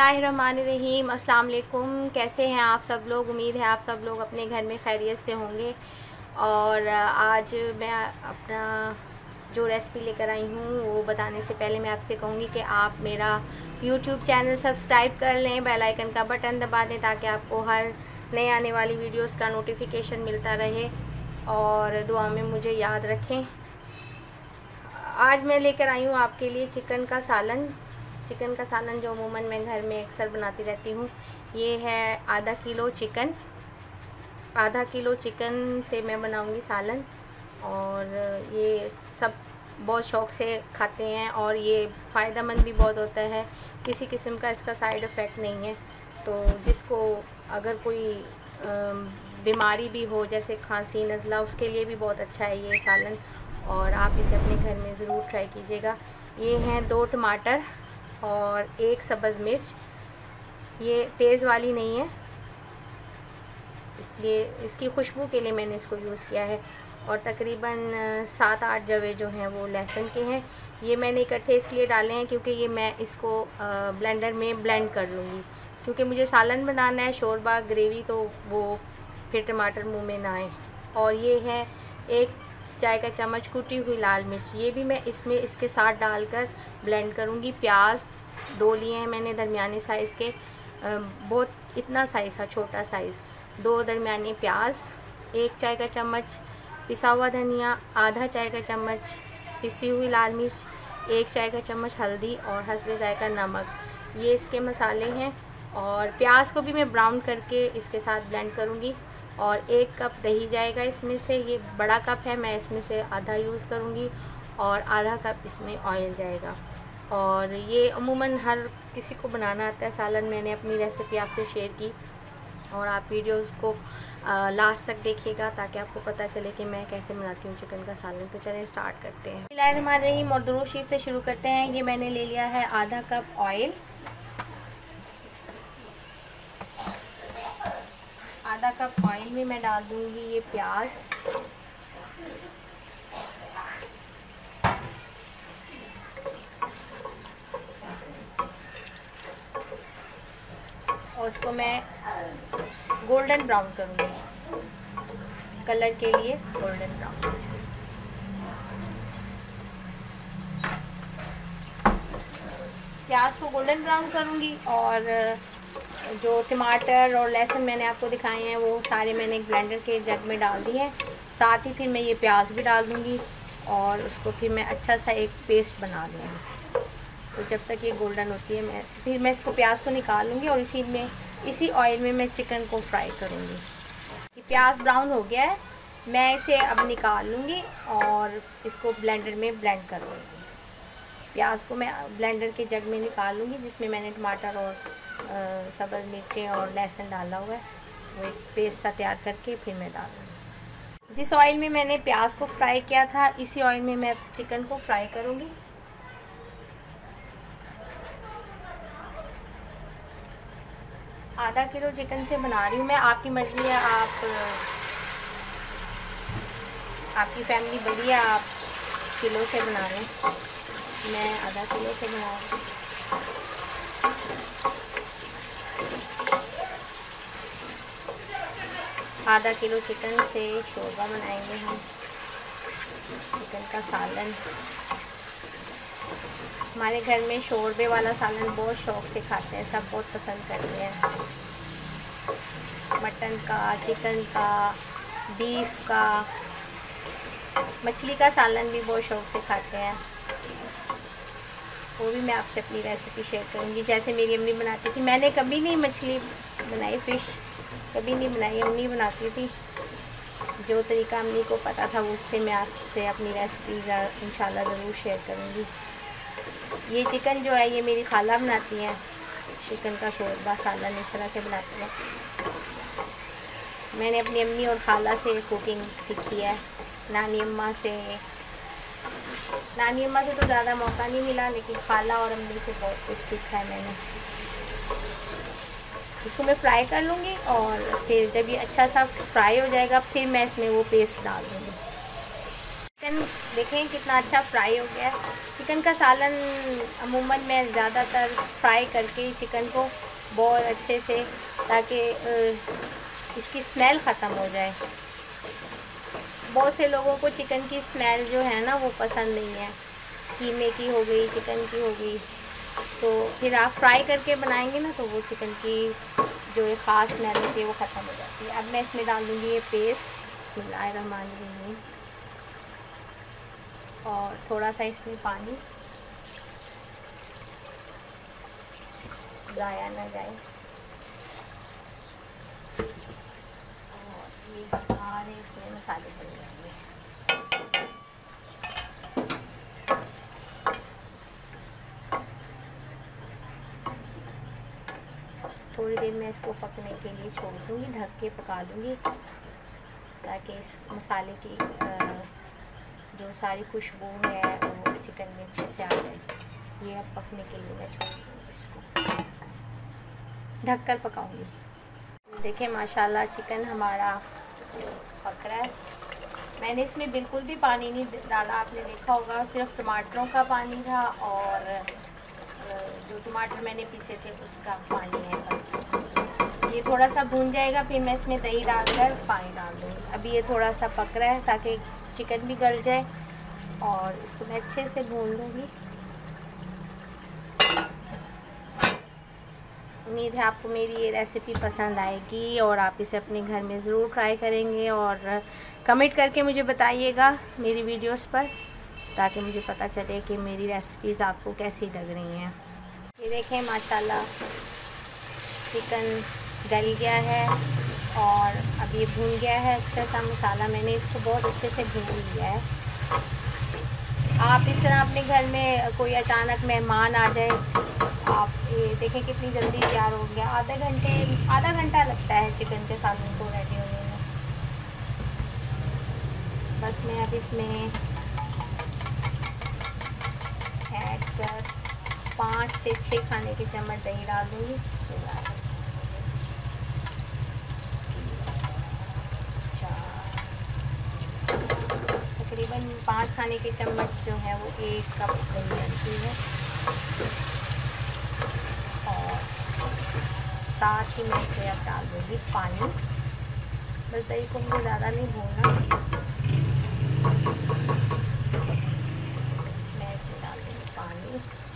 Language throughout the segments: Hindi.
बिस्मिल्लाहिर्रहमानिर्रहीम। अस्सलाम वालेकुम। कैसे हैं आप सब लोग? उम्मीद है आप सब लोग अपने घर में खैरियत से होंगे। और आज मैं अपना जो रेसिपी लेकर आई हूँ वो बताने से पहले मैं आपसे कहूँगी कि आप मेरा यूट्यूब चैनल सब्सक्राइब कर लें, बेल आइकन का बटन दबा दें ताकि आपको हर नए आने वाली वीडियोस का नोटिफिकेशन मिलता रहे और दुआ में मुझे याद रखें। आज मैं लेकर आई हूँ आपके लिए चिकन का सालन जो अमूमन मैं घर में अक्सर बनाती रहती हूँ। ये है आधा किलो चिकन से मैं बनाऊँगी सालन। और ये सब बहुत शौक़ से खाते हैं और ये फ़ायदेमंद भी बहुत होता है। किसी किस्म का इसका साइड इफ़ेक्ट नहीं है। तो जिसको अगर कोई बीमारी भी हो जैसे खांसी नज़ला, उसके लिए भी बहुत अच्छा है ये सालन। और आप इसे अपने घर में ज़रूर ट्राई कीजिएगा। ये हैं 2 टमाटर और 1 सब्ज़ मिर्च। ये तेज़ वाली नहीं है, इसलिए इसकी खुशबू के लिए मैंने इसको यूज़ किया है। और तकरीबन 7-8 जवे जो हैं वो लहसुन के हैं। ये मैंने इकट्ठे इसलिए डाले हैं क्योंकि ये मैं इसको ब्लेंडर में ब्लेंड कर लूँगी, क्योंकि मुझे सालन बनाना है, शोरबा ग्रेवी, तो वो फिर टमाटर मुँह में ना आए। और ये है 1 चाय का चम्मच कुटी हुई लाल मिर्च, ये भी मैं इसमें इसके साथ डालकर ब्लेंड करूँगी। प्याज 2 लिए हैं मैंने दरमियाने साइज़ के, बहुत इतना साइज़ था, छोटा साइज़। 2 दरमियाने प्याज, 1 चाय का चम्मच पिसा हुआ धनिया, आधा चाय का चम्मच पिसी हुई लाल मिर्च, 1 चाय का चम्मच हल्दी और हस्बे ज़ायका नमक। ये इसके मसाले हैं। और प्याज को भी मैं ब्राउन करके इसके साथ ब्लेंड करूँगी। और 1 कप दही जाएगा इसमें से, ये बड़ा कप है, मैं इसमें से आधा यूज़ करूँगी। और आधा कप इसमें ऑयल जाएगा। और ये अमूमन हर किसी को बनाना आता है सालन। मैंने अपनी रेसिपी आपसे शेयर की और आप वीडियोस को लास्ट तक देखिएगा ताकि आपको पता चले कि मैं कैसे बनाती हूँ चिकन का सालन। तो चलिए स्टार्ट करते हैं। बिस्मिल्लाहिर्रहमानिर्रहीम और दुरूद शरीफ से शुरू करते हैं। ये मैंने ले लिया है आधा कप ऑयल। आधा कप ऑयल में मैं डाल दूँगी ये प्याज, और उसको मैं गोल्डन ब्राउन करूँगी, कलर के लिए गोल्डन ब्राउन। प्याज को गोल्डन ब्राउन करूँगी। और जो टमाटर और लहसुन मैंने आपको दिखाए हैं वो सारे मैंने एक ब्लेंडर के जग में डाल दिए हैं। साथ ही फिर मैं ये प्याज भी डाल दूँगी और उसको फिर मैं अच्छा सा एक पेस्ट बना लूँगी। तो जब तक ये गोल्डन होती है फिर मैं इसको प्याज को निकाल लूँगी और इसी ऑयल में मैं चिकन को फ्राई करूँगी। ये प्याज ब्राउन हो गया है, मैं इसे अब निकाल लूँगी और इसको ब्लेंडर में ब्लेंड कर लूँगी। प्याज को मैं ब्लेंडर के जग में निकाल लूँगी जिसमें मैंने टमाटर और सब्ज़ मिर्चें और लहसुन डाला हुआ है। वो एक पेस्ट सा तैयार करके फिर मैं डाल दूँगी। जिस ऑयल में मैंने प्याज को फ्राई किया था इसी ऑयल में मैं चिकन को फ्राई करूँगी। आधा किलो चिकन से बना रही हूँ मैं। आपकी मर्ज़ी है, आपकी फैमिली बड़ी है, आप किलो से बना लें। मैं आधा किलो से बना रही हूँ। आधा किलो चिकन से शोरबा बनाएंगे हम, चिकन का सालन। हमारे घर में शोरबे वाला सालन बहुत शौक़ से खाते हैं, सब बहुत पसंद करते हैं। मटन का, चिकन का, बीफ का, मछली का सालन भी बहुत शौक़ से खाते हैं। वो भी मैं आपसे अपनी रेसिपी शेयर करूँगी जैसे मेरी अम्मी बनाती थी। मैंने कभी नहीं मछली बनाई, फ़िश कभी नहीं बनाई, अम्मी बनाती थी। जो तरीका अम्मी को पता था उससे मैं आपसे अपनी रेसिपी इंशाल्लाह ज़रूर शेयर करूँगी। ये चिकन जो है ये मेरी खाला बनाती हैं, चिकन का शोरबा सालन इस तरह से बनाती हैं। मैंने अपनी अम्मी और खाला से कुकिंग सीखी है, नानी अम्मा से तो ज़्यादा मौका नहीं मिला, लेकिन खाला और अम्मी से बहुत कुछ सीखा है मैंने। इसको मैं फ्राई कर लूँगी और फिर जब ये अच्छा सा फ्राई हो जाएगा फिर मैं इसमें वो पेस्ट डाल दूँगी। चिकन देखें कितना अच्छा फ्राई हो गया है। चिकन का सालन अमूमन मैं ज़्यादातर फ्राई करके चिकन को बहुत अच्छे से, ताकि इसकी स्मेल ख़त्म हो जाए। बहुत से लोगों को चिकन की स्मेल जो है ना वो पसंद नहीं है, कीमे की हो गई, चिकन की हो गई, तो फिर आप फ्राई करके बनाएंगे ना तो वो चिकन की जो एक ख़ास स्मेल होती है वो ख़त्म हो जाती है। अब मैं इसमें डाल दूँगी ये पेस्ट, बिस्मिल्लाहिर्रहमानिर्रहीम, और थोड़ा सा इसमें पानी, ज़ाया ना जाए। और ये सारे इसमें मसाले चले जाएंगे। थोड़ी देर मैं इसको पकने के लिए छोड़ दूँगी, ढक के पका दूँगी, ताकि इस मसाले की जो सारी खुशबू है वो चिकन में अच्छे से आ जाए। ये अब पकने के लिए मैं छोड़ दूँगी, इसको ढक कर पकाऊँगी। देखिए माशाल्लाह चिकन हमारा पक रहा है। मैंने इसमें बिल्कुल भी पानी नहीं डाला, आपने देखा होगा सिर्फ टमाटरों का पानी था और जो टमाटर मैंने पीसे थे उसका पानी है बस। ये थोड़ा सा भून जाएगा, फिर मैं इसमें दही डालकर पानी डाल दूँगी। अभी ये थोड़ा सा पक रहा है ताकि चिकन भी गल जाए, और इसको मैं अच्छे से भून लूँगी। उम्मीद है आपको मेरी ये रेसिपी पसंद आएगी और आप इसे अपने घर में ज़रूर ट्राई करेंगे, और कमेंट करके मुझे बताइएगा मेरी वीडियोस पर, ताकि मुझे पता चले कि मेरी रेसिपीज़ आपको कैसी लग रही हैं। ये देखें माशाल्लाह चिकन गल गया है और अब ये भून गया है अच्छा सा मसाला। मैंने इसको बहुत अच्छे से भून लिया है। आप इस तरह अपने घर में कोई अचानक मेहमान आ जाए, आप ये देखें कितनी जल्दी तैयार हो गया। आधा घंटा लगता है चिकन के सालन को रेडी होने में। बस मैं अब इसमें ऐड कर 5 से 6 खाने के चम्मच दही डाल दूँगी। तकरीबन 5 खाने के चम्मच जो है वो 1 कप दही डलती है, और साथ ही मैं इसे अब डाल दूँगी पानी। बस दही को मुझे ज़्यादा नहीं भूनना। मैं इसमें डाल दूँगी पानी,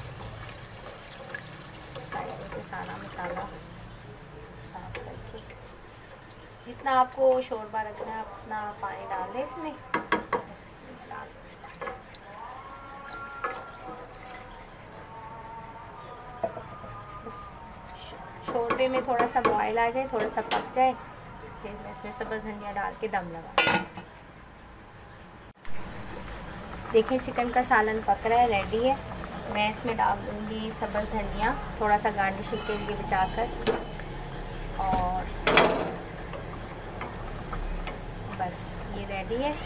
साइडों से सारा मसाला साफ करके। जितना आपको शोरबा रखना है अपना पानी डाल दें इसमें। शोरबे में थोड़ा सा बॉयल आ जाए, थोड़ा सा पक जाए, फिर मैं इसमें सब्ज़ धनिया डाल के दम लगा। देखिए चिकन का सालन पक रहा है, रेडी है। मैं इसमें डाल दूँगी सब्ज़ धनिया, थोड़ा सा गार्निशिंग के लिए बचाकर, और बस ये रेडी है।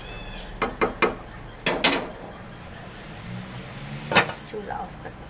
चूल्हा ऑफ कर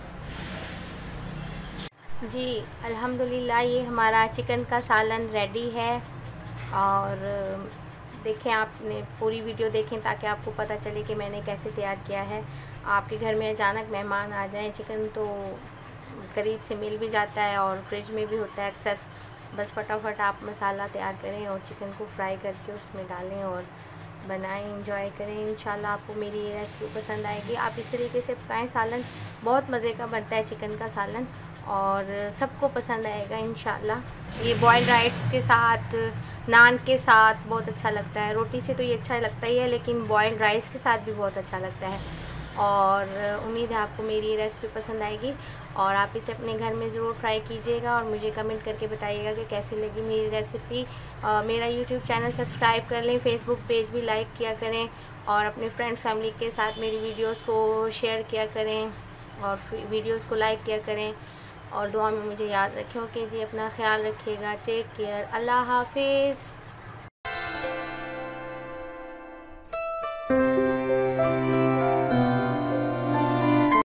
जी। अल्हम्दुलिल्लाह ये हमारा चिकन का सालन रेडी है। और देखें, आपने पूरी वीडियो देखें ताकि आपको पता चले कि मैंने कैसे तैयार किया है। आपके घर में अचानक मेहमान आ जाएं, चिकन तो करीब से मिल भी जाता है और फ्रिज में भी होता है अक्सर। बस फटाफट आप मसाला तैयार करें और चिकन को फ्राई करके उसमें डालें और बनाएं, इंजॉय करें। इंशाल्लाह आपको मेरी ये रेसिपी पसंद आएगी। आप इस तरीके से पकाएं सालन, बहुत मज़े का बनता है चिकन का सालन और सबको पसंद आएगा इंशाल्लाह। ये बॉइल्ड राइस के साथ, नान के साथ बहुत अच्छा लगता है। रोटी से तो ये अच्छा लगता ही है, लेकिन बॉइल्ड राइस के साथ भी बहुत अच्छा लगता है। और उम्मीद है आपको मेरी ये रेसिपी पसंद आएगी और आप इसे अपने घर में ज़रूर ट्राई कीजिएगा और मुझे कमेंट करके बताइएगा कि कैसी लगी मेरी रेसिपी। मेरा यूट्यूब चैनल सब्सक्राइब कर लें, फेसबुक पेज भी लाइक किया करें और अपने फ्रेंड फैमिली के साथ मेरी वीडियोस को शेयर किया करें और वीडियोस को लाइक किया करें। और दुआ में मुझे याद रखें। ओके जी, अपना ख्याल रखिएगा। Take care. अल्लाह हाफिज़।